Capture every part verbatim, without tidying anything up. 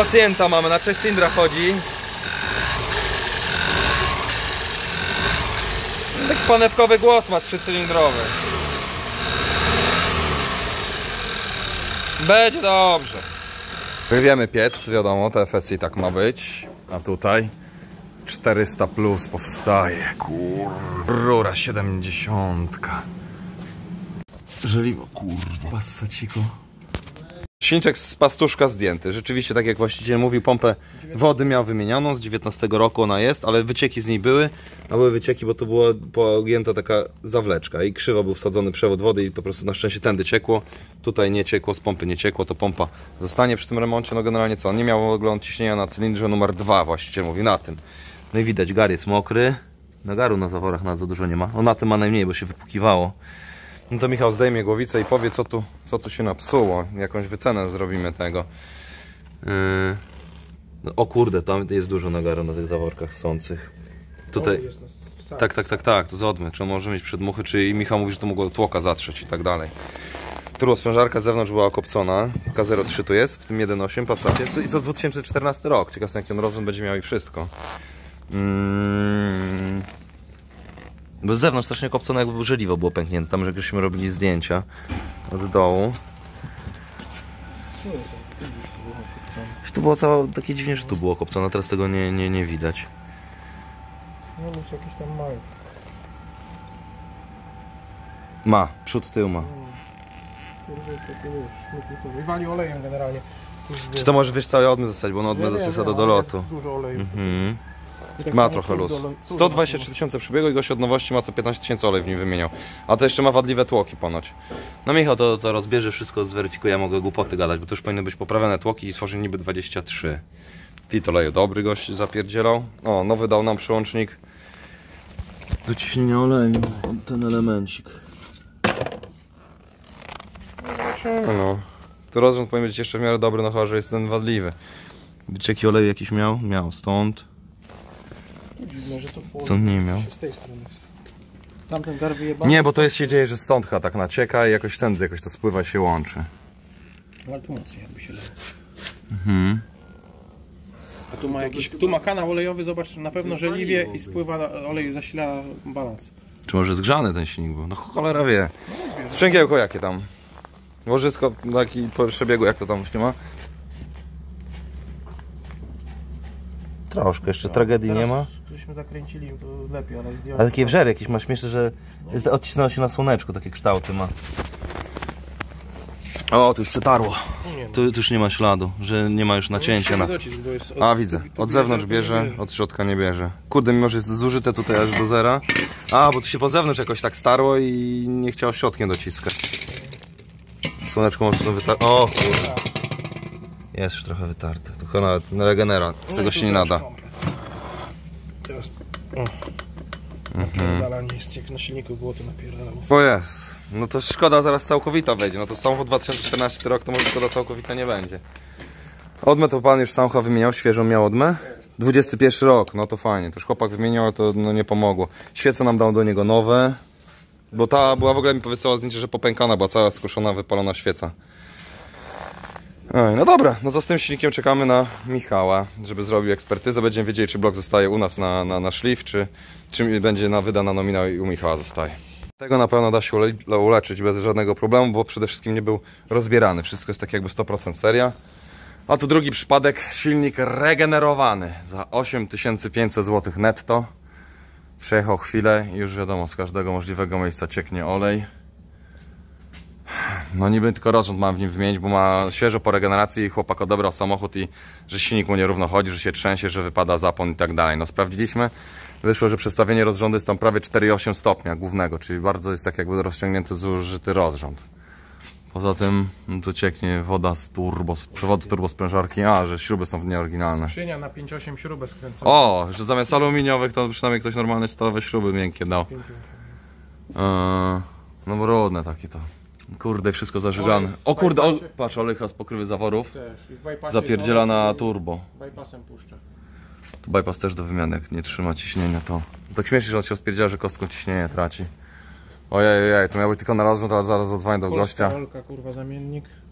pacjenta mamy, na trzech cylindrach chodzi. Taki panewkowy głos ma trzycylindrowy. Będzie dobrze. Wywiemy piec, wiadomo, T F S I tak ma być. A tutaj czterysta plus powstaje. Kur... Rura siedemdziesiątka. Żeliwo, kurwa, passaciko. Silniczek z pastuszka zdjęty. Rzeczywiście, tak jak właściciel mówił, pompę wody miał wymienioną. Z dziewiętnastego roku ona jest, ale wycieki z niej były. A były wycieki, bo to była pogięta taka zawleczka i krzywo był wsadzony przewód wody i to po prostu na szczęście tędy ciekło. Tutaj nie ciekło, z pompy nie ciekło, to pompa zostanie przy tym remoncie. No generalnie co, on nie miał ogląd ciśnienia na cylindrze numer dwa, właściciel mówi, na tym. No i widać, gar jest mokry. Nagaru na zaworach na za dużo nie ma. On na tym ma najmniej, bo się wypukiwało. No to Michał zdejmie głowicę i powie, co tu, co tu się napsuło. Jakąś wycenę zrobimy tego. Yy... No, o kurde, tam jest dużo nagaru na tych zaworkach sących. Tutaj... Tak, tak, tak, tak, to z odmy. Czy może mieć przedmuchy, czy i Michał mówi, że to mogło tłoka zatrzeć i tak dalej. Turbosprężarka z zewnątrz była okopcona. K zero trzy tu jest, w tym jeden osiem Passacie. I to dwa tysiące czternasty rok. Ciekawe, jaki on rozwój będzie miał i wszystko. Hmm... Bo z zewnątrz strasznie kopcone, jakby żeliwo było pęknięte. Tam, że żeśmy robili zdjęcia od dołu. Tu było całe takie dziwnie, że tu było kopcone, teraz tego nie, nie, nie widać. No już jakieś tam ma. Ma, przód, tył ma. I wali olejem generalnie. Czy to może wiesz całe odmy zostać, bo on odmy zasysa do dolotu. Dużo oleju. Mhm. Ma trochę luz. sto dwadzieścia trzy tysiące przebiegu i gość od nowości ma co piętnaście tysięcy olej w nim wymieniał. A to jeszcze ma wadliwe tłoki ponoć. No Michał to, to rozbierze, wszystko zweryfikuje, ja mogę głupoty gadać, bo to już powinny być poprawione tłoki i stworzy niby dwadzieścia trzy. Fit oleju dobry gość zapierdzielał. O, nowy dał nam przyłącznik do ciśnienia oleju, ten elemencik. No, to rozrząd powinien być jeszcze w miarę dobry, no chyba, że jest ten wadliwy. Wycieki oleju jakiś miał? Miał, stąd. Dziwne, że to w połowie Stąd nie miał. z tej strony. Tamten gar wyjebany. Nie, bo to jest się dzieje, że stąd chyba tak nacieka i jakoś tędy jakoś to spływa i się łączy. No ale tu mocniej jakby się leło. Mhm. A tu ma jakiś, tu ma kanał olejowy, zobacz, na pewno żeliwie i spływa olej, zasila balans. Czy może zgrzany ten silnik był? No cholera wie. Sprzęgiełko jakie tam? Łożysko taki po przebiegu, jak to tam się ma? Troszkę, jeszcze no, tragedii nie ma. Żeśmy zakręcili, to lepiej, ale zdjąłem. Ale takie wżery jakieś masz, myślę, że odcisnęło się na słoneczku, takie kształty ma. O, tu już przetarło. Nie, no. Tu, tu już nie ma śladu, że nie ma już nacięcia na... Docisk, bo jest od... A widzę, od zewnątrz bierze, od środka nie bierze. Kurde, mimo że jest zużyte tutaj aż do zera. A, bo tu się po zewnątrz jakoś tak starło i nie chciało środkiem dociskać. Słoneczko może to wytarć. O kurde. Jest już trochę wytarte. Tu chyba nawet regenera, z tego się nie nada. Teraz... O. Napierdalanie jest, jak na silniku było, to napierdalało. O jest. No to szkoda zaraz całkowita wejdzie. No to samochód dwa tysiące czternasty rok, to może szkoda całkowita nie będzie. Odmę to pan już samochód wymieniał, świeżą miał odmę? dwudziesty pierwszy rok, no to fajnie. To już chłopak wymieniał, to no nie pomogło. Świece nam dał do niego nowe. Bo ta była w ogóle, mi powysyłała zdjęcie, że popękana, była cała skuszona, wypalona świeca. Ej, no dobra, no to z tym silnikiem czekamy na Michała, żeby zrobił ekspertyzę. Będziemy wiedzieli, czy blok zostaje u nas na, na, na szlif, czy, czy będzie na wydana nominał i u Michała zostaje. Tego na pewno da się ule uleczyć bez żadnego problemu, bo przede wszystkim nie był rozbierany. Wszystko jest tak jakby sto procent seria. A tu drugi przypadek, silnik regenerowany za osiem tysięcy pięćset złotych netto. Przejechał chwilę i już wiadomo, z każdego możliwego miejsca cieknie olej. No niby tylko rozrząd mam w nim wymienić, bo ma świeżo po regeneracji i chłopak odebrał samochód i że silnik mu nierówno chodzi, że się trzęsie, że wypada zapłon i tak dalej. No sprawdziliśmy, wyszło, że przestawienie rozrządu jest tam prawie cztery przecinek osiem stopnia głównego, czyli bardzo jest tak jakby rozciągnięty, zużyty rozrząd. Poza tym no to cieknie woda z turbo, z przewodu turbosprężarki, a że śruby są nieoryginalne. Skrzynia na pięć osiem śrubę skręcona. O, że zamiast aluminiowych to przynajmniej ktoś normalne stalowe śruby miękkie dał. Eee, no brudne takie to. Kurde, wszystko zażygane. O kurde, o, patrz, olejka z pokrywy zaworów. Zapierdziela na turbo. Bypassem puszcza. Tu bypass też do wymiany, jak nie trzyma ciśnienia, to... Tak śmiesznie, że on się rozpierdziela, że kostką ciśnienie traci. Ojej, ojej, to miał być tylko na rozrząd, ale zaraz zadzwonię do gościa. Polska, kurwa, zamiennik.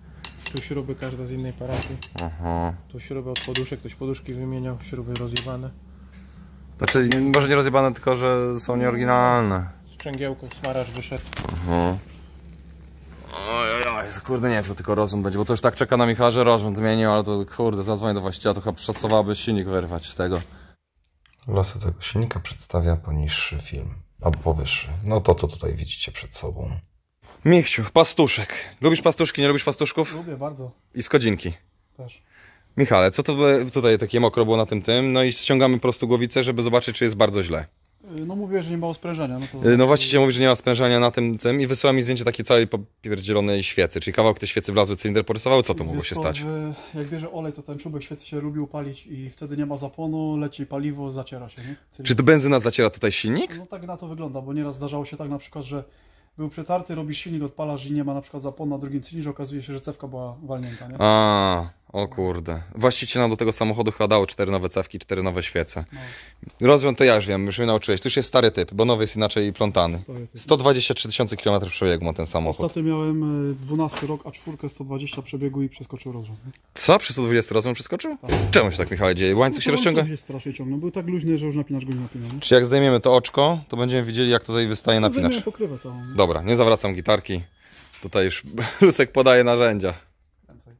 Tu śruby każda z innej parafii. Aha. Tu śruby od poduszek, ktoś poduszki wymieniał, śruby rozjebane. Znaczy, może nie rozjebane, tylko że są nieoryginalne. Sprzęgiełką smaracz wyszedł. Aha. Ojej, kurde, nie wiem, czy tylko rozum będzie, bo to już tak czeka na Michała, że rozum zmienił, ale to kurde, zadzwonię do właściciela, to chyba przesuwałaby silnik wyrwać z tego. Losy tego silnika przedstawia poniższy film, albo powyższy. No to, co tutaj widzicie przed sobą. Michciu, pastuszek. Lubisz pastuszki, nie lubisz pastuszków? Lubię bardzo. I skodzinki. Też. Michale, co to by tutaj takie mokro było na tym tym? No i ściągamy po prostu głowicę, żeby zobaczyć, czy jest bardzo źle. No mówię, że nie ma sprężenia. No, to... no właściciel mówi, że nie ma sprężenia na tym tym i wysyła mi zdjęcie takiej całej popierdzielonej świecy, czyli kawałek tej świecy wlazły, cylinder porysowały. Co to mogło Wiesz się co, stać? że jak bierze olej, to ten czubek świecy się lubi upalić i wtedy nie ma zapłonu, leci paliwo, zaciera się, nie? Cylinder. Czy to benzyna zaciera tutaj silnik? No tak na to wygląda, bo nieraz zdarzało się tak na przykład, że był przetarty, robisz silnik, odpalasz i nie ma na przykład zapłonu na drugim cylindrze, okazuje się, że cewka była walnięta, nie? A, o kurde. Właściciel nam do tego samochodu chyba dało cztery nowe cewki, cztery nowe świece. No. Rozwiąd to ja już wiem, już mnie nauczyłeś. To już jest stary typ, bo nowy jest inaczej plątany. Stary typ. sto dwadzieścia trzy tysiące kilometrów przebiegu ma ten samochód. Ostatnio miałem dwunasty rok, a czwórkę sto dwadzieścia przebiegu i przeskoczył rozrząd. Nie? Co? Przy sto dwudziestu razem przeskoczył? Tak. Czemu się tak, Michał, dzieje? Łańcuch się No, rozciąga? się strasznie ciągnął. Był tak luźny, że już napinacz go nie napinał. Nie? Czy jak zdejmiemy to oczko, to będziemy widzieli, jak tutaj wystaje napinacz. Zdejmiałem pokrywę całą. Nie? Dobra, nie zawracam gitarki. Tutaj już Rusek podaje narzędzia. Więcej.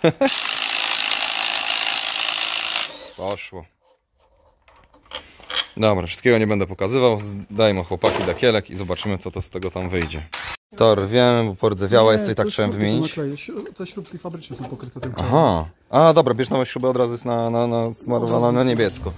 Poszło. Dobra, wszystkiego nie będę pokazywał. Dajmy chłopaki dakielek i zobaczymy, co to z tego tam wyjdzie. To rwiemy, bo pordzewiała jest, to i tak te trzeba śrubki są wymienić. nakleje. Śru- Te śrubki fabryczne są pokryte tym. Aha. A, dobra, bierz nowe śruby, od razu jest na, na, na smarowana na niebiesko.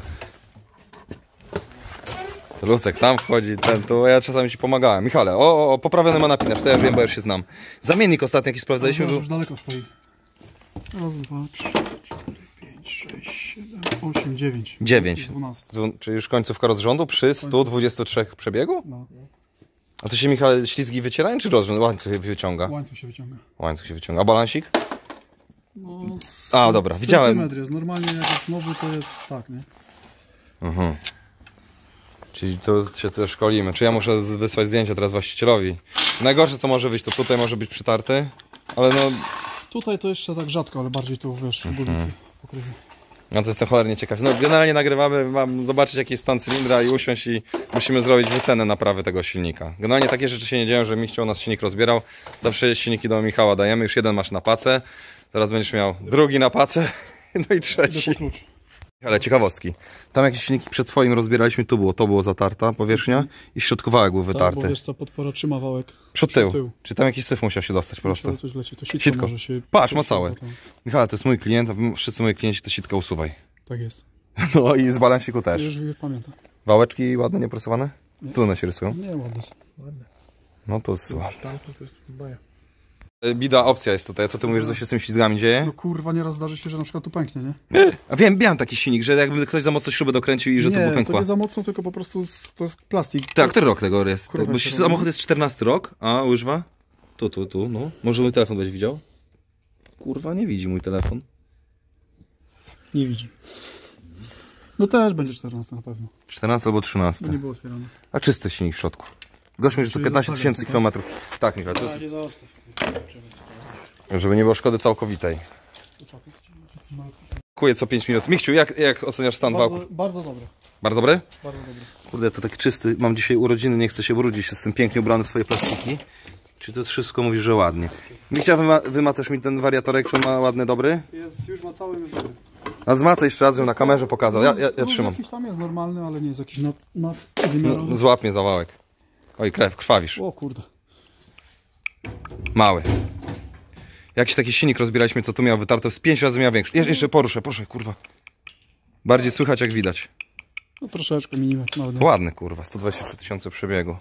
Lucek tam wchodzi, ten tu, ja czasami ci pomagałem. Michale, o, o, poprawiony ma napinacz, to ja już wiem, bo już się znam. Zamiennik ostatnio jakiś sprawdzaliśmy. No, Był... już daleko stoi. Raz, dwa, trzy, cztery, pięć, sześć, siedem, osiem, dziewięć. dziewięć. dwanaście. Z- Czyli już końcówka rozrządu przy stu dwudziestu trzech przebiegu? No. A to się, Michale, ślizgi wycierają, czy rozrząd? Łańcuch wyciąga? Łańcuch się wyciąga. Łańcuch się wyciąga. A balansik? No, A, dobra, widziałem. Centymetr jest. Normalnie jak jest nowy, to jest tak, nie? Mhm. Czyli to się też szkolimy. Czy ja muszę z- wysłać zdjęcia teraz właścicielowi? Najgorsze, co może wyjść, to tutaj może być przytarty, ale no, Tutaj to jeszcze tak rzadko, ale bardziej tu, wiesz, w górnicy pokrywy. no to jestem cholernie ciekaw. No, generalnie nagrywamy, mam zobaczyć, jaki jest stan cylindra i usiąść i musimy zrobić wycenę naprawy tego silnika. Generalnie takie rzeczy się nie dzieją, że Michcio u nas silnik rozbierał. Zawsze silniki do Michała dajemy, już jeden masz na pacę, zaraz będziesz miał drugi na pacę, no i trzeci. Idę po klucz. Ale ciekawostki. Tam jakieś silniki przed twoim rozbieraliśmy, tu było, to było zatarta powierzchnia i środkowałek był Tak, bo wytarty. wiesz co, podpora trzyma wałek. Przed tył. tył. Czy tam jakiś syf musiał się dostać po prostu? Musiało coś leci. To sitko, Sitko. może się... Patrz, ma podszywa, całe. to- Michał, to jest mój klient, a wy- wszyscy moi klienci to sitka usuwaj. Tak jest. No i z balansiku też. Już, już pamiętam. Wałeczki ładne, nieprasowane? Nie. Tu one się rysują. Nie, ładne są. Ładne. No to słuchaj. Sztanki to jest baja. Bida opcja jest tutaj. Co ty mówisz, że się z tymi ślizgami dzieje? No kurwa, nieraz zdarzy się, że na przykład tu pęknie, nie? A wiem, miałem taki silnik, że jakby ktoś za mocno śrubę dokręcił i że to nie, by to pękła. nie za mocno, tylko po prostu z- to jest plastik. Tak, który rok tego jest? Kurwa, Bo się samochód jest czternasty rok, a łyżwa? Tu, tu, tu, no. Może mój telefon będzie widział? Kurwa, nie widzi mój telefon. Nie widzi. No też będzie czternasty na pewno. czternasty albo No trzynasty. nie było otwierane. A czysty silnik w środku. Gość mi, że to Czyli piętnaście zostawiam tysięcy tylko. kilometrów. Tak, Michał, to jest, Nie zostaw. żeby nie było szkody całkowitej. Kuję co pięć minut. Michciu, jak, jak oceniasz stan wałków? Bardzo, bardzo dobre. Bardzo dobry? Bardzo dobre. Kurde, to taki czysty. Mam dzisiaj urodziny, nie chcę się brudzić. Jestem pięknie ubrany w swoje plastiki. Czy to jest wszystko, mówisz, że ładnie. Michcia, wyma wymacasz mi ten wariatorek, czy on ma ładny, dobry? Jest, już ma cały już dobry. A zmacaj jeszcze raz, żebym na kamerze pokazał. Ja, ja, ja Luz trzymam. jakiś tam jest normalny, ale nie jest jakiś nad, nadwymiarowy. No, złap mnie za wałek. Oj, krew, krwawisz. O kurde. Mały. Jakiś taki silnik rozbieraliśmy, co tu miał wytarte, z pięć razy miał większy. Jesz jeszcze poruszę, proszę, kurwa. Bardziej słychać, jak widać. No troszeczkę minimum. Nawet. Ładny, kurwa, sto dwadzieścia trzy tysiące przebiegu.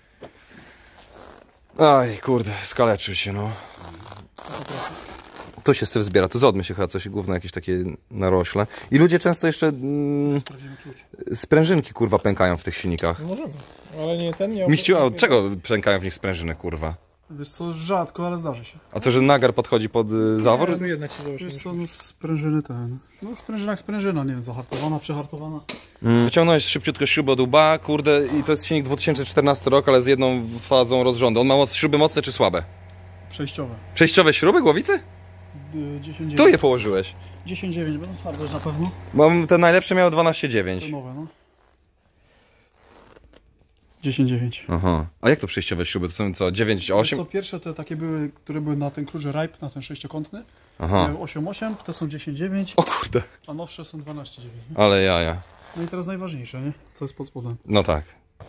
Aj, kurde, skaleczył się, no. To się syf zbiera, to zodmy się chyba coś, gówno jakieś takie narośle. I ludzie często jeszcze mm, sprężynki, kurwa, pękają w tych silnikach. No możemy. Ale nie ten nie. Miściu, a od czego pękają w nich sprężyny, kurwa? Wiesz co, rzadko, ale zdarzy się. A co, że nagar podchodzi pod y, zawór? Tu jedna ci zobaczy. Wiesz co, no sprężyny ten. No sprężyna jak sprężyna, nie wiem, zahartowana, przehartowana. Mm. Wyciągnąłeś szybciutko śrubę od łba, kurde, i to jest silnik dwa tysiące czternasty rok, ale z jedną fazą rozrządu. On ma moc, śruby mocne czy słabe? Przejściowe. Przejściowe śruby, głowicy? dziesięć Tu je położyłeś. dziesięć dziewięć będą twarde na pewno. Bo te najlepsze miały dwanaście To dziewięć. nowe, no. dziesięć dziewięć. Aha. A jak to przejściowe śruby? To są co? dziewięć osiem? To pierwsze te takie były, które były na ten klucz Ripe, na ten sześciokątny. Aha. Miały osiem osiem, te są dziesięć dziewięć, O kurde. a nowsze są dwanaście dziewięć. Ale jaja. No i teraz najważniejsze, nie? Co jest pod spodem. No tak.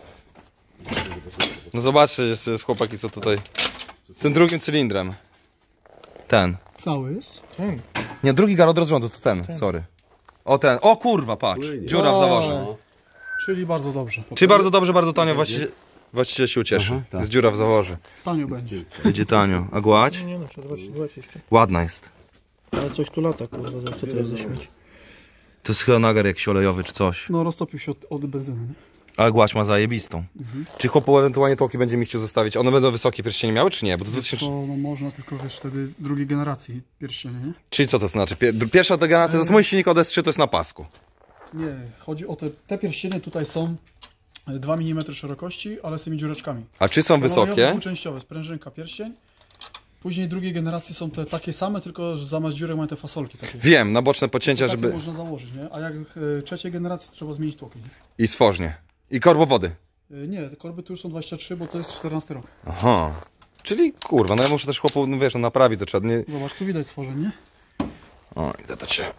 No zobaczcie jeszcze jest chłopaki co tutaj. Z tym drugim cylindrem. Ten. Cały jest? Ten. Nie, drugi gar od rozrządu to ten, sorry. O ten. O kurwa, patrz. Dziura w zaworze. Czyli bardzo dobrze. Czyli bardzo dobrze, bardzo tanio. Właściciel, właściciel się ucieszy. Aha, tak. Jest dziura w zaworze. Tanio będzie. Będzie tanio. A gładź? Nie no, trzeba zobaczyć, zobaczyć jeszcze. Ładna jest. Ale coś tu lata, kurwa, co to jest za śmieć? To jest chyba nagar jakiś olejowy czy coś. No roztopił się od, od benzyny, nie? Ale gładź ma zajebistą. Mhm. Czy chłopu ewentualnie tłoki będzie mi chciał zostawić? One będą wysokie pierścienie miały czy nie? Bo to Wiesz dwa tysiące... co, no można, tylko wiesz, wtedy drugiej generacji pierścienie, nie? Czyli co to znaczy? Pier- Pierwsza ta generacja to jest mój silnik od S trzy, to jest na pasku. Nie, chodzi o te, te pierścienie tutaj są dwa milimetry szerokości, ale z tymi dziureczkami. A czy są wysokie? Dwuczęściowe, sprężynka, pierścień. Później drugiej generacji są te takie same, tylko że zamiast dziurek mają te fasolki takie. Wiem, na boczne pocięcia, Takie żeby... można założyć, nie? A jak e, trzeciej generacji to trzeba zmienić tłoki. Nie, I stworznie. I korbowody. e, nie te korby tu już są dwadzieścia trzy, bo to jest czternasty rok. Aha. Czyli kurwa, no ja muszę też chłopu, no wiesz, no naprawić to trzeba, nie... Zobacz, tu widać stworzenie, nie? O, idę do ciebie.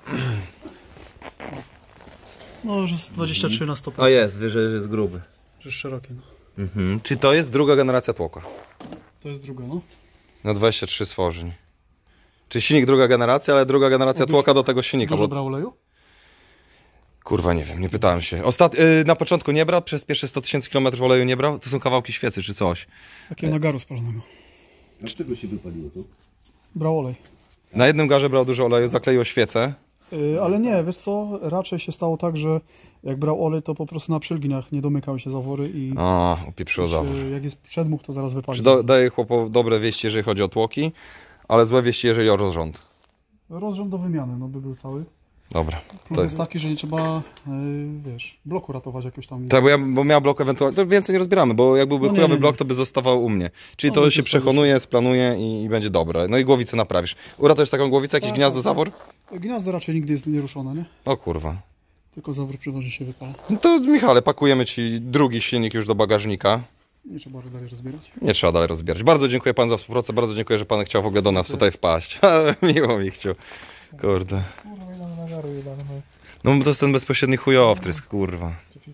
No już jest dwadzieścia trzy na sto. O jest, wyżej jest gruby. Że jest szerokie, no. Mhm. Czy to jest druga generacja tłoka? To jest druga, no. Na dwadzieścia trzy stworzeń. Czyli silnik druga generacja, ale druga generacja tłoka do tego silnika. Dużo Bo... brał oleju? Kurwa, nie wiem, nie pytałem się. Ostat... Yy, na początku nie brał, przez pierwsze sto tysięcy kilometrów oleju nie brał? To są kawałki świecy czy coś. Takiego nagaru spalonego. Dlaczego się wypaliło to? Brał olej. Na jednym garze brał dużo oleju, zakleiło świecę. Yy, ale nie, wiesz co, raczej się stało tak, że jak brał olej, to po prostu na przylgniach nie domykały się zawory i A, upieprzyło zawór. yy, jak jest przedmuch, to zaraz wypali. Do, daję chłopu dobre wieści, jeżeli chodzi o tłoki, ale złe wieści, jeżeli o rozrząd. Rozrząd do wymiany, no by był cały. Dobra. Plus To jest taki, że nie trzeba, yy, wiesz, bloku ratować jakoś tam. Tak, bo ja bo miał blok ewentualnie, to więcej nie rozbieramy, bo jak byłby No nie, chujowy nie, nie. blok, to by zostawał u mnie. Czyli No, to by się zostawić. przechonuje, splanuje i, i będzie dobre. No i głowicę naprawisz. Uratujesz taką głowicę, jakieś Tak, gniazdo, tak, zawór? Gniazdo raczej nigdy jest nieruszone, nie? O kurwa. Tylko zawór przeważnie się wypala. No to Michale, pakujemy ci drugi silnik już do bagażnika. Nie trzeba dalej rozbierać. Nie trzeba dalej rozbierać. Bardzo dziękuję Pan za współpracę, bardzo dziękuję, że Pan chciał w ogóle do nas tutaj wpaść. Miło mi chciał. Kurde. Kurwa, ile nagaru jebany. No bo to jest ten bezpośredni chujowtrysk, kurwa.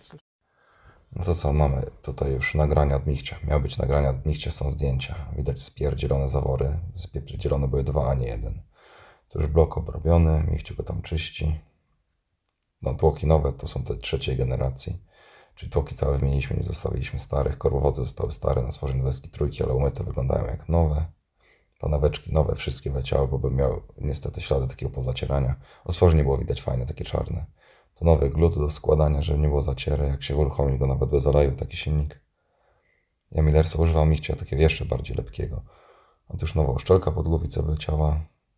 No to co, mamy tutaj już nagrania od Michcia. Miały być nagrania od Michcia, są zdjęcia. Widać spierdzielone zawory. Spierdzielone były dwa, a nie jeden. To już blok obrobiony, Michciu go tam czyści. No tłoki nowe to są te trzeciej generacji. Czyli tłoki całe wymieniliśmy, nie zostawiliśmy starych. Korbowody zostały stare, na stworzeniu weski trójki, ale umyte wyglądają jak nowe. Panaweczki nowe, wszystkie wleciały, bo by miały niestety ślady takiego pozacierania. O stworzeniu było widać fajne, takie czarne. To nowy glut do składania, żeby nie było zaciery, jak się uruchomi go nawet bez oleju, taki silnik. Ja Millersa używam Michcia takiego jeszcze bardziej lepkiego. Otóż nowa uszczelka pod głowicę wleciała.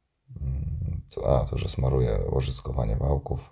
A, to, że smaruje łożyskowanie wałków.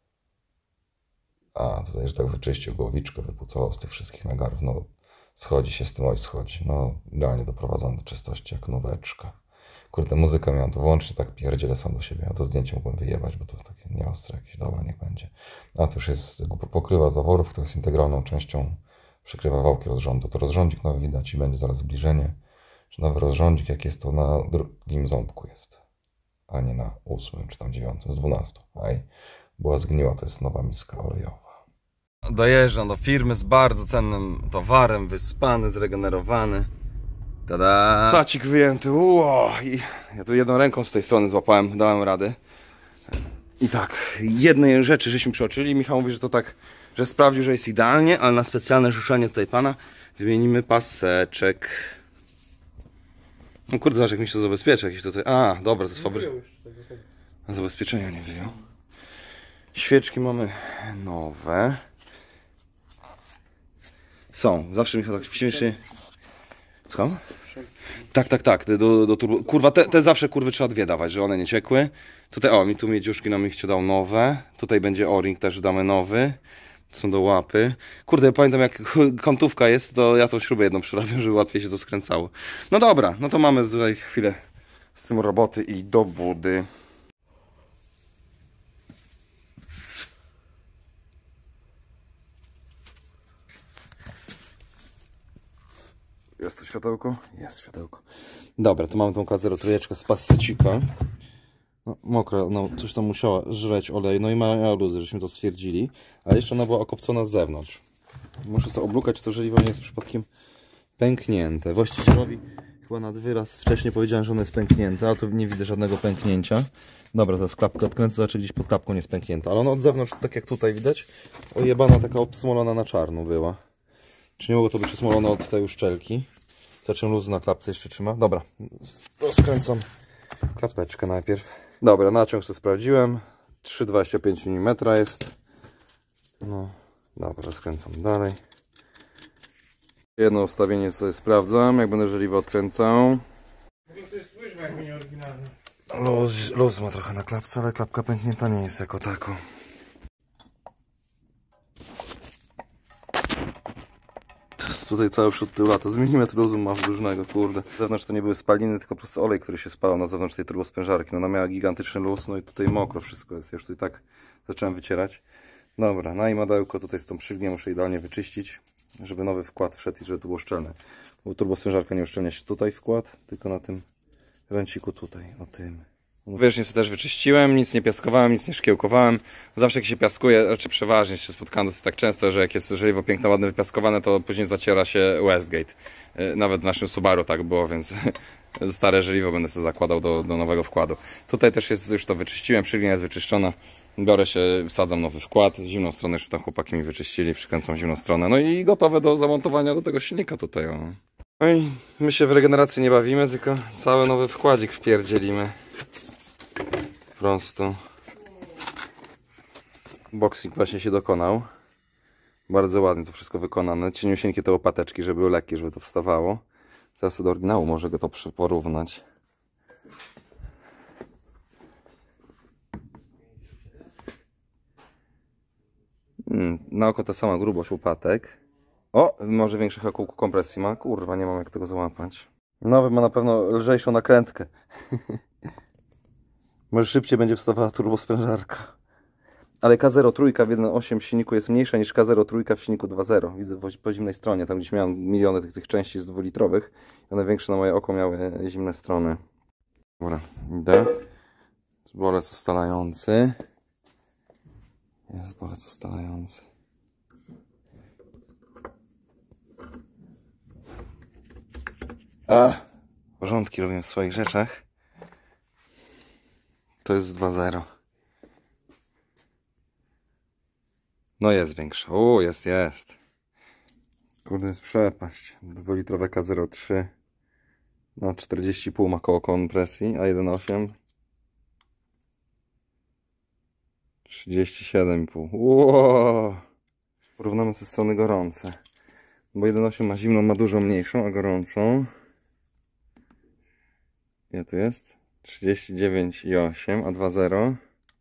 A, tutaj, że tak wyczyścił głowiczkę, wypucało z tych wszystkich nagarów. No, schodzi się z tym, oj schodzi. No, idealnie doprowadzony do czystości, jak nóweczka. Kurde, muzykę miałem to włącznie, tak pierdzielę sam do siebie. A to zdjęcie mogłem wyjebać, bo to takie nieostre jakieś. Dobra, niech będzie. A to już jest pokrywa zaworów, która jest integralną częścią, przykrywa wałki rozrządu. To rozrządzik nowy widać i będzie zaraz zbliżenie. Że nowy rozrządzik, jak jest to na drugim ząbku jest, a nie na ósmym czy tam dziewiątym, z dwunastu. Aj, była zgniła, to jest nowa miska olejowa. Dojeżdżam do firmy z bardzo cennym towarem, wyspany, zregenerowany. Tada! Tacik wyjęty, uo! I ja tu jedną ręką z tej strony złapałem, dałem radę. I tak, jednej rzeczy żeśmy przeoczyli. Michał mówi, że to tak, że sprawdził, że jest idealnie, ale na specjalne życzenie tutaj pana wymienimy paseczek. No kurde, zobacz, jak mi się to zabezpieczy. Jakieś tutaj... A, dobra, to jest fabryka. Zabezpieczenia nie wyjął. Świeczki mamy nowe. Są, zawsze mi tak śmiesznie. Słucham? Tak, tak, tak. Do, do turbo... Kurwa, te, te zawsze kurwy trzeba dwie dawać, że one nie ciekły. Tutaj, o, mi tu miedziuszki nam ich dał nowe. Tutaj będzie o-ring, też damy nowy. To są do łapy. Kurde, ja pamiętam jak kątówka jest, to ja tą śrubę jedną przerabiam, żeby łatwiej się to skręcało. No dobra, no to mamy tutaj chwilę z tym roboty i do budy. Jest to światełko? Jest światełko. Dobra, to mamy tą K zero trzy z pasecika. No, mokra, no coś tam musiała żreć olej, no i ma luzy, żeśmy to stwierdzili. Ale jeszcze ona była okopcona z zewnątrz. Muszę sobie oblukać, to żeliwo nie jest przypadkiem pęknięte. Właścicielowi chyba nad wyraz wcześniej powiedziałem, że ono jest pęknięte, ale tu nie widzę żadnego pęknięcia. Dobra, zaraz klapkę odkręcę, zobaczę, gdzieś pod klapką nie jest pęknięta. Ale ona od zewnątrz, tak jak tutaj widać, ojebana taka obsmolona na czarno była. Czy nie mogło to być osmolone od tej uszczelki? Zacząłem luz na klapce jeszcze trzyma. Dobra, rozkręcam klapeczkę najpierw. Dobra, naciąg sobie sprawdziłem. trzy przecinek dwadzieścia pięć milimetrów jest. No, dobra, rozkręcam dalej. Jedno ustawienie sobie sprawdzam, jak będę żeliwo odkręcał. To jest łyżwa jakby nie oryginalna. Luz, luz ma trochę na klapce, ale klapka pęknięta nie jest jako tako. Tutaj cały przód tył lata. Z milimetr luzu ma różnego, kurde. Z zewnątrz to nie były spaliny, tylko po prostu olej, który się spalał na zewnątrz tej turbosprężarki. No ona miała gigantyczny luz, no i tutaj mokro wszystko jest. Ja już tutaj tak zacząłem wycierać. Dobra, na i madełko tutaj z tą przygnię muszę idealnie wyczyścić, żeby nowy wkład wszedł i żeby to było szczelne. Bo turbosprężarka nie uszczelnia się tutaj wkład, tylko na tym ręciku tutaj, o tym. Wierzchnię sobie też wyczyściłem, nic nie piaskowałem, nic nie szkiełkowałem. Zawsze jak się piaskuje, raczej przeważnie się spotkałem dosyć tak często, że jak jest żeliwo piękne, ładne, wypiaskowane, to później zaciera się Westgate. Nawet w naszym Subaru tak było, więc stare żeliwo będę to zakładał do, do nowego wkładu. Tutaj też jest, już to wyczyściłem, przygnia jest wyczyszczona. Biorę się, wsadzam nowy wkład, zimną stronę już tam chłopaki mi wyczyścili, przykręcam zimną stronę. No i gotowe do zamontowania do tego silnika tutaj. O. No i my się w regenerację nie bawimy, tylko cały nowy wkładzik wpierdzielimy. Po prostu. Boxing właśnie się dokonał. Bardzo ładnie to wszystko wykonane. Cieniusieńkie te łopateczki, żeby były lekkie, żeby to wstawało. Zaraz do oryginału może go to porównać. Hmm, na oko ta sama grubość łopatek. O, może większych kółku kompresji ma. Kurwa, nie mam jak tego załapać. Nowy ma na pewno lżejszą nakrętkę. Może szybciej będzie wstawała turbosprężarka. Ale K zero trzy w jeden przecinek osiem w silniku jest mniejsza niż K zero trzy w silniku dwa zero. Widzę po zimnej stronie, tam gdzieś miałem miliony tych, tych części z dwulitrowych. One większe na moje oko miały zimne strony. Dobra, idę. Bolec ustalający. Jest bolec ustalający. A, porządki robimy w swoich rzeczach. To jest dwa zero. No jest większa. O, jest, jest. Kurde, jest przepaść. dwulitrowe K zero trzy. No czterdzieści i pół ma koło kompresji, a jeden przecinek osiem. trzydzieści siedem i pół. Wow. Porównamy ze strony gorące. Bo jeden przecinek osiem ma zimną, ma dużo mniejszą, a gorącą. Ile tu jest? trzydzieści dziewięć i osiem, a dwa zero.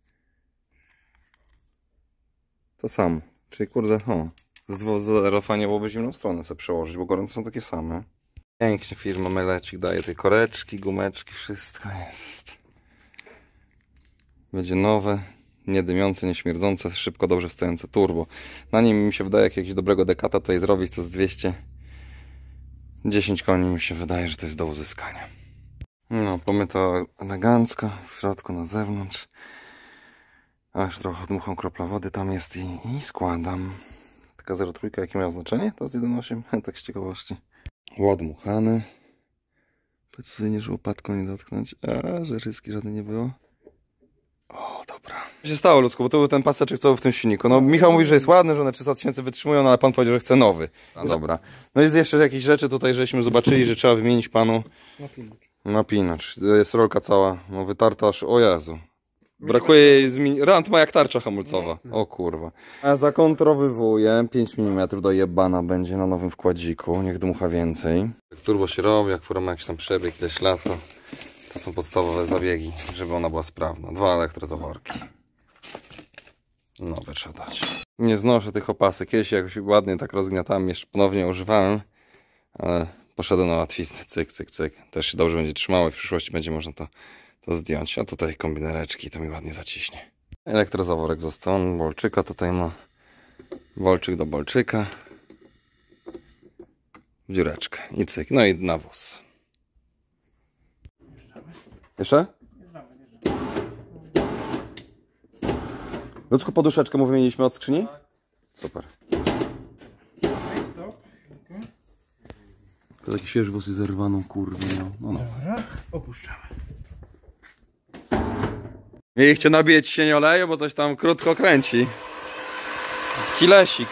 To samo. Czyli kurde, o. Z dwa zero fajnie byłoby zimną stronę sobie przełożyć, bo gorące są takie same. Pięknie firma Melecik daje tej koreczki, gumeczki, wszystko jest. Będzie nowe, niedymiące, nieśmierdzące, szybko, dobrze stojące turbo. Na nim mi się wydaje, jak jakiegoś dobrego dekata tutaj zrobić, to z dwieście dziesięć koni mi się wydaje, że to jest do uzyskania. No, pomyto elegancko, w środku, na zewnątrz. Aż trochę odmucham, kropla wody tam jest i, i składam. Taka zero trzy, jakie miała znaczenie? To jest jeden przecinek osiem, tak z ciekawości. Odmuchany. Precyzyjnie, że łopatką nie dotknąć. A, że ryski żadnej nie było. O, dobra. Co się stało, ludzku, bo to był ten paseczek, co był w tym silniku. No, Michał mówi, że jest ładny, że one trzysta tysięcy wytrzymują, no, ale pan powiedział, że chce nowy. A, dobra. No jest jeszcze jakieś rzeczy tutaj, żeśmy zobaczyli, że trzeba wymienić panu Napinacz. napinacz. Jest rolka cała, no, wytarta aż, o Jezu. Brakuje jej zmienić. Rant ma jak tarcza hamulcowa. O kurwa. A zakontrowywuję. pięć milimetrów do jebana będzie na nowym wkładziku. Niech dmucha więcej. Jak turbo się robi, jak fura ma jakiś tam przebieg, ileś lat, to, to są podstawowe zabiegi, żeby ona była sprawna. Dwa elektrozaworki. Nowe trzeba dać. Nie znoszę tych opasek. Kiedyś jakoś ładnie tak rozgniatałem, jeszcze ponownie używałem. Ale poszedłem na łatwiznę, cyk, cyk, cyk. Też się dobrze będzie trzymało i w przyszłości będzie można to, to zdjąć. A tutaj kombinereczki, to mi ładnie zaciśnie. Elektrozaworek został, bolczyka tutaj ma. Bolczyk do bolczyka. W dziureczkę i cyk. No i nawóz. Jeszcze? Ludzku, poduszeczkę mu wymieniliśmy od skrzyni? Super. To taki świeży włos i zerwaną kurwę. No, no, no. Dobra, opuszczamy. Mieliście nabijać się nie oleju, bo coś tam krótko kręci. Kilesik.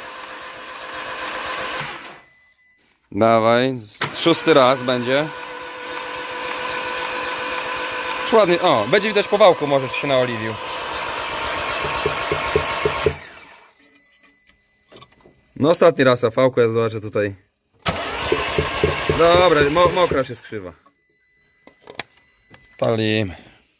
Dawaj, szósty raz będzie. Ładnie, o, będzie widać po wałku, może ci się naoliwił. No ostatni raz Rafałku, ja zobaczę tutaj. Dobra, mo mokra się skrzywa. Palimy.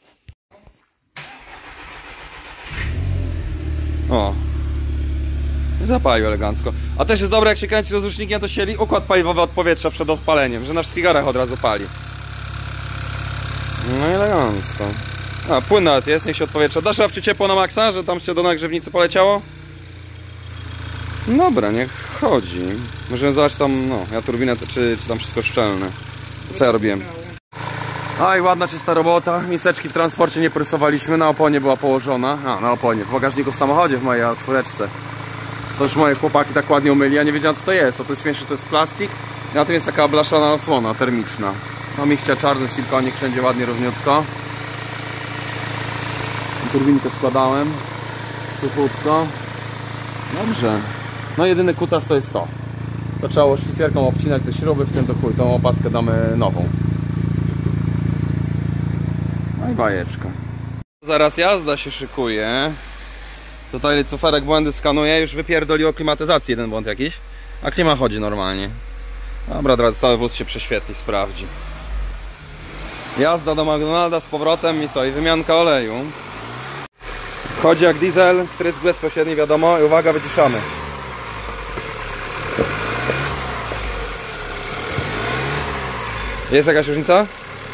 O. Zapalił elegancko. A też jest dobre, jak się kręci rozrusznikiem, to sieli układ paliwowy od powietrza przed odpaleniem, że na wszystkich garach od razu pali. No i elegancko. A, płyn nawet jest, niech się od powietrza. Dasz Rafciu ciepło na maksa, że tam się do nagrzewnicy poleciało? Dobra, niech chodzi. Możemy zobaczyć tam, no, ja turbinę, czy, czy tam wszystko szczelne. Co ja robiłem? Aj, ładna, czysta robota. Miseczki w transporcie nie prysowaliśmy, na oponie była położona. A, na oponie, w bagażniku w samochodzie, w mojej czwóreczce. To już moje chłopaki tak ładnie umyli, ja nie wiedziałem co to jest. To jest śmieszne, to jest plastik. I na tym jest taka blaszana osłona termiczna. No michcia czarny silikonik, wszędzie ładnie, równiutko. Turbinkę składałem. Suchutko. Dobrze. No jedyny kutas to jest to. To trzeba szlifierką obcinać te śruby, w tym to chuj, tą opaskę damy nową. No i bajeczka. Zaraz jazda się szykuje. Tutaj cuferek błędy skanuje, już wypierdoliło klimatyzację jeden błąd jakiś. A klima chodzi normalnie. Dobra, teraz cały wóz się prześwietli, sprawdzi. Jazda do McDonalda z powrotem i co? I wymianka oleju. Chodzi jak diesel, wtrysk bezpośredni, wiadomo. I uwaga, wyciszamy. Jest jakaś różnica?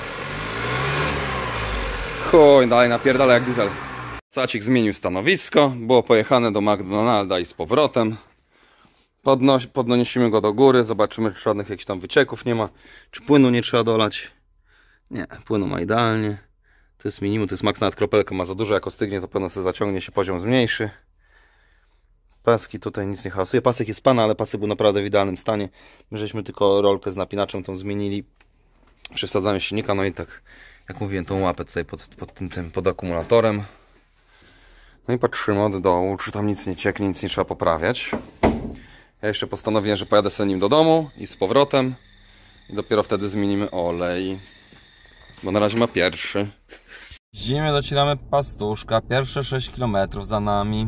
Chuj, dalej napierdala jak diesel. Sacik zmienił stanowisko, było pojechane do McDonalda i z powrotem. Podnoś, podnosimy go do góry, zobaczymy, czy żadnych jakichś tam wycieków nie ma. Czy płynu nie trzeba dolać? Nie, płynu ma idealnie. To jest minimum, to jest maks, nawet kropelkę ma za dużo, jak ostygnie to pewno sobie zaciągnie, się poziom zmniejszy. Paski tutaj nic nie hałasuje. Pasek jest pana, ale pasek był naprawdę w idealnym stanie. My żeśmy tylko rolkę z napinaczem tą zmienili. Przesadzamy silnika, no i tak jak mówiłem, tą łapę tutaj pod, pod tym, tym pod akumulatorem. No i patrzymy od dołu, czy tam nic nie cieknie, nic nie trzeba poprawiać. Ja jeszcze postanowiłem, że pojadę sobie nim do domu i z powrotem. I dopiero wtedy zmienimy olej. Bo na razie ma pierwszy. Jeździmy, docieramy Pastuszka. Pierwsze sześć kilometrów za nami.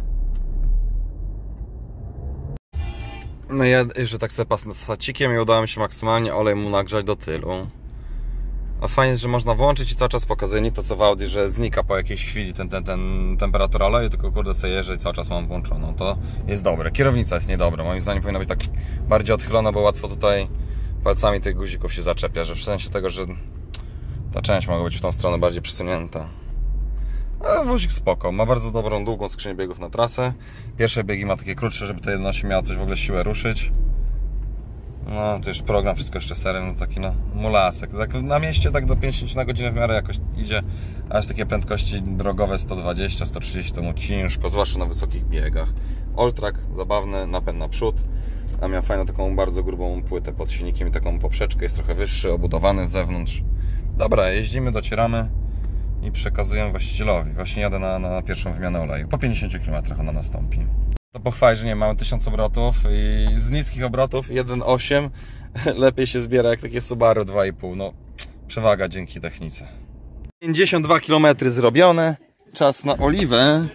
No ja jeszcze tak sobie pasnę z hacikiem i udało mi się maksymalnie olej mu nagrzać do tylu. A fajnie jest, że można włączyć i cały czas pokazuje, nie to co w Audi, że znika po jakiejś chwili ten, ten, ten temperatura oleju, tylko kurde sobie jeżdżę i cały czas mam włączoną. To jest dobre. Kierownica jest niedobra. Moim zdaniem powinna być tak bardziej odchylona, bo łatwo tutaj palcami tych guzików się zaczepia, że w sensie tego, że ta część mogła być w tą stronę bardziej przesunięta. Ale wozik spoko, ma bardzo dobrą, długą skrzynię biegów na trasę. Pierwsze biegi ma takie krótsze, żeby ta jedność miała coś w ogóle siłę ruszyć. No, to już program, wszystko jeszcze serem, no taki no, mulasek. Tak na mieście tak do pięćdziesiąt na godzinę w miarę jakoś idzie, a aż takie prędkości drogowe sto dwadzieścia sto trzydzieści to mu ciężko, zwłaszcza na wysokich biegach. Alltrack, zabawny, napęd naprzód, a miał fajną taką bardzo grubą płytę pod silnikiem i taką poprzeczkę, jest trochę wyższy, obudowany z zewnątrz. Dobra, jeździmy, docieramy i przekazujemy właścicielowi. Właśnie jadę na, na pierwszą wymianę oleju. Po pięćdziesięciu kilometrach ona nastąpi. To pochwali, że nie mamy tysiąc obrotów i z niskich obrotów jeden przecinek osiem lepiej się zbiera jak takie Subaru dwa i pół. No, przewaga dzięki technice. pięćdziesiąt dwa kilometry zrobione. Czas na oliwę.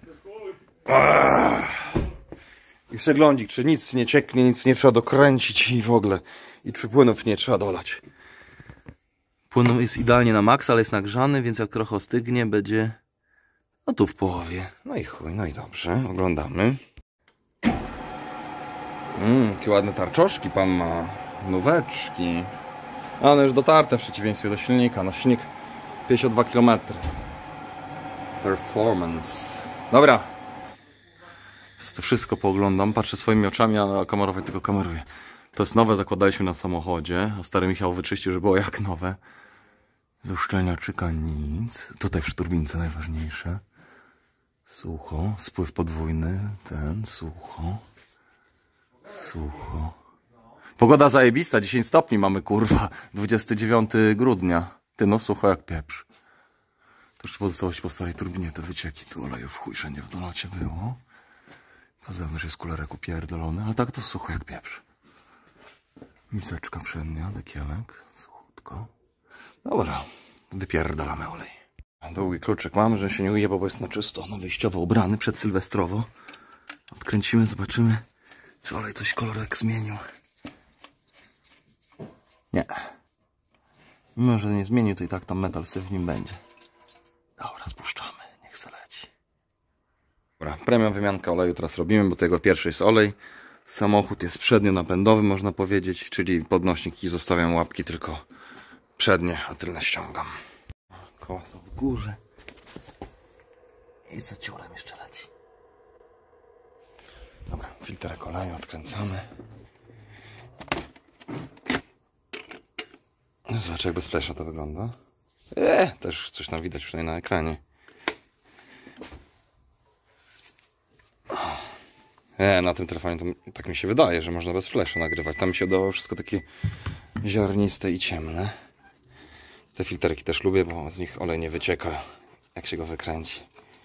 I przeglądzik, czy nic nie cieknie, nic nie trzeba dokręcić i w ogóle. I czy płynów nie trzeba dolać. Płyn jest idealnie na maks, ale jest nagrzany, więc jak trochę ostygnie, będzie no tu w połowie. No i chuj, no i dobrze, oglądamy. Mmm, jakie ładne tarczoszki pan ma. Nóweczki. One już dotarte w przeciwieństwie do silnika. No silnik pięćdziesiąt dwa kilometry. Performance. Dobra. To wszystko pooglądam. Patrzę swoimi oczami, a kamerowy tylko kameruje. To jest nowe, zakładaliśmy na samochodzie. A stary Michał wyczyścił, że było jak nowe. Z uszczelniaczyka nic. Tutaj przy turbince najważniejsze. Sucho. Spływ podwójny. Ten. Sucho. Sucho. Pogoda zajebista. dziesięć stopni mamy, kurwa. dwudziestego dziewiątego grudnia. Ty no, sucho jak pieprz. To już pozostałości po starej turbinie. Te wycieki tu oleju w chuj wszędzie w dolocie było. Na zewnątrz jest kulerek upierdolony, ale tak to sucho jak pieprz. Miseczka przednia, dekielek. Suchutko. Dobra. Wypierdalamy olej. Długi kluczyk mam, że się nie ujebał, bo jest na czysto. No wyjściowo ubrany, przedsylwestrowo. Odkręcimy, zobaczymy, czy olej coś kolorek zmienił. Nie. Mimo, że nie zmienił, to i tak tam metal syf w nim będzie. Dobra, spuszczamy. Niech se leci. Dobra, premium wymiankę oleju teraz robimy, bo tego pierwszy jest olej. Samochód jest przednio-napędowy, można powiedzieć, czyli podnośniki zostawiam łapki tylko przednie, a tylne ściągam. Koła są w górze. I za ciurem jeszcze leci. Dobra, filterek oleju odkręcamy. Zobacz, jak bez flesza to wygląda. Eee, też coś tam widać przynajmniej na ekranie. Eee, na tym telefonie to tak mi się wydaje, że można bez flesza nagrywać. Tam mi się udało wszystko takie ziarniste i ciemne. Te filterki też lubię, bo z nich olej nie wycieka, jak się go wykręci.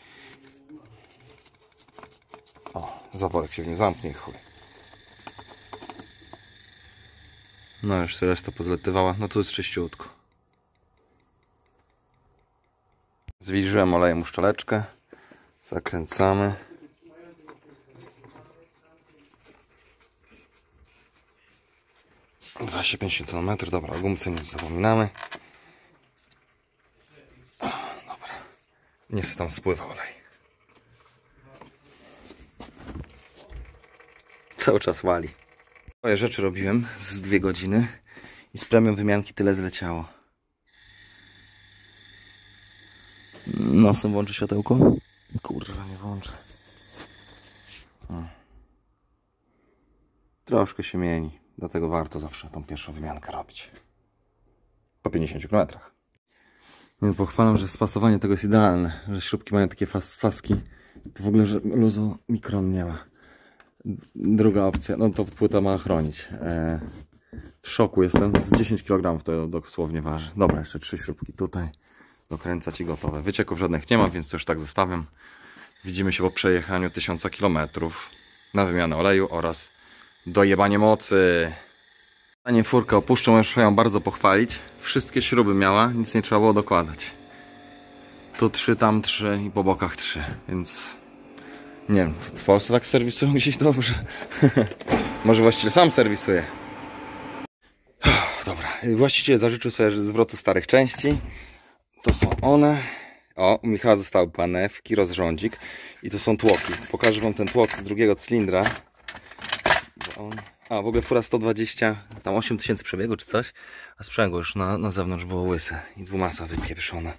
O, zaworek się w nim zamknie, chuj. No już reszta pozletywała, no tu jest czyściutko. Zwilżyłem olejem uszczeleczkę. Zakręcamy. dwieście pięćdziesiąt kilometrów, dobra, o gumce nie zapominamy. O, dobra. Niech się tam spływa olej. Cały czas wali. Moje rzeczy robiłem z dwie godziny i z premium wymianki tyle zleciało. Nosem włączy światełko? Kurwa, nie włączę. Hmm. Troszkę się mieni. Dlatego warto zawsze tą pierwszą wymiankę robić. Po pięćdziesięciu kilometrach. Nie pochwalam, że spasowanie tego jest idealne. Że śrubki mają takie fas faski. To w ogóle, że luzu mikron nie ma. Druga opcja, no to płyta ma chronić. Eee, w szoku jestem. Z dziesięć kilogramów to dosłownie waży. Dobra, jeszcze trzy śrubki tutaj. Dokręcać i gotowe. Wycieków żadnych nie ma, więc to już tak zostawiam. Widzimy się po przejechaniu tysiąca kilometrów na wymianę oleju oraz dojebanie mocy. Zanim furkę opuszczę, muszę ją bardzo pochwalić. Wszystkie śruby miała, nic nie trzeba było dokładać. Tu trzy, tam trzy i po bokach trzy, więc nie wiem, w Polsce tak serwisują gdzieś dobrze. Może właściciel sam serwisuje. Dobra, właściciel zażyczył sobie zwrotu starych części. To są one. O, u Michała zostały panewki, rozrządzik i to są tłoki. Pokażę wam ten tłok z drugiego cylindra. On... A, w ogóle fura sto dwadzieścia, tam osiem tysięcy przebiegu czy coś, a sprzęgło już na, na zewnątrz było łyse i dwumasa wypieprzona.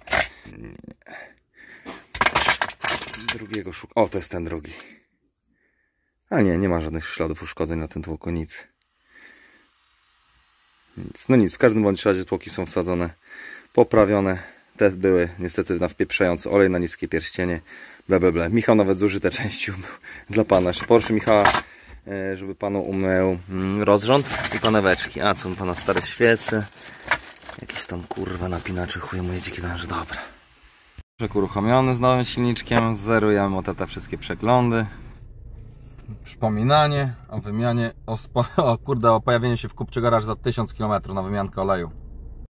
Drugiego szuk... O, to jest ten drugi. A nie, nie ma żadnych śladów uszkodzeń na tym tłoku, nic. nic. No nic, w każdym bądź razie tłoki są wsadzone, poprawione. Te były niestety na wpieprzający olej, na niskie pierścienie, bla bla bla. Michał nawet zużyte części umył dla pana. Jeszcze Porsche Michała, żeby panu umył rozrząd i paneweczki. A, co pana stare świece. Jakieś tam kurwa napinacze, chuje moje dzikie węże, dobra. Czek uruchomiony z nowym silniczkiem, zerujemy o te, te wszystkie przeglądy. Przypominanie o wymianie, o, o kurde, o pojawieniu się w Kupcie Garage za tysiąc kilometrów na wymiankę oleju.